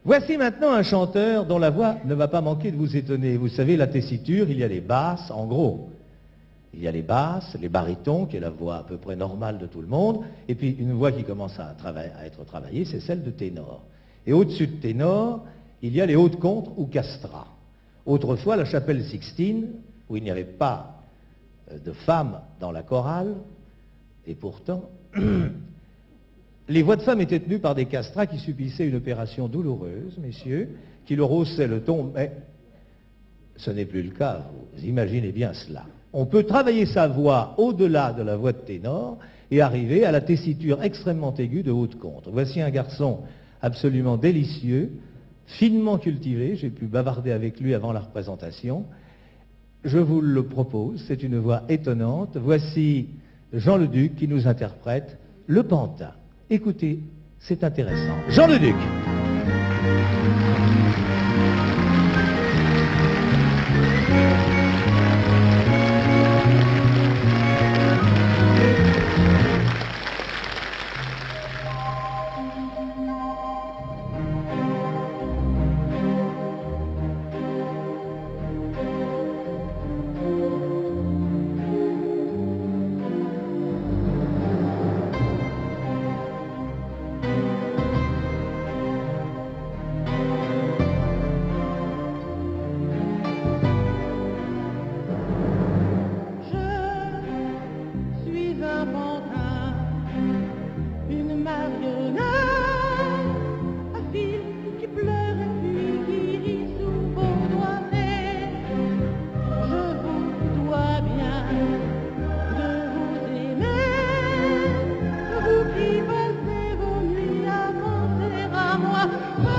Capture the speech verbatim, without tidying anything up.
Voici maintenant un chanteur dont la voix ne va pas manquer de vous étonner. Vous savez, la tessiture, il y a les basses, en gros. Il y a les basses, les barytons, qui est la voix à peu près normale de tout le monde, et puis une voix qui commence à, à être travaillée, c'est celle de ténor. Et au-dessus de ténor, il y a les hautes contres ou castrats. Autrefois, la chapelle Sixtine, où il n'y avait pas de femmes dans la chorale, et pourtant, les voix de femmes étaient tenues par des castrats qui subissaient une opération douloureuse, messieurs, qui leur haussaient le ton, mais ce n'est plus le cas, vous imaginez bien cela. On peut travailler sa voix au-delà de la voix de ténor et arriver à la tessiture extrêmement aiguë de haute contre. Voici un garçon absolument délicieux, finement cultivé, j'ai pu bavarder avec lui avant la représentation. Je vous le propose, c'est une voix étonnante. Voici Jean Leduc qui nous interprète Le Pantin. Écoutez, c'est intéressant. Jean Leduc. Moi